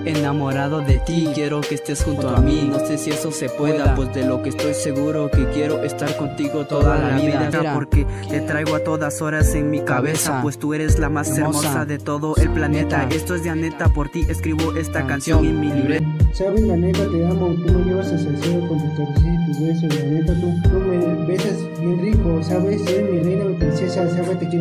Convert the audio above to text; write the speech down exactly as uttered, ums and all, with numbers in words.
enamorado de ti, quiero que estés junto a mí. No sé si eso se pueda, pues de lo que estoy seguro que quiero estar contigo toda la vida. Porque te traigo a todas horas en mi cabeza, pues tú eres la más hermosa de todo el planeta. Esto es de neta, por ti escribo esta canción en mi libreta. Sabes, la neta te amo, tú me llevas hasta el cielo con tus caricias y tus besos. La neta tú, tú me besas bien rico, sabes, eres mi reina, mi princesa, sabes, te quiero.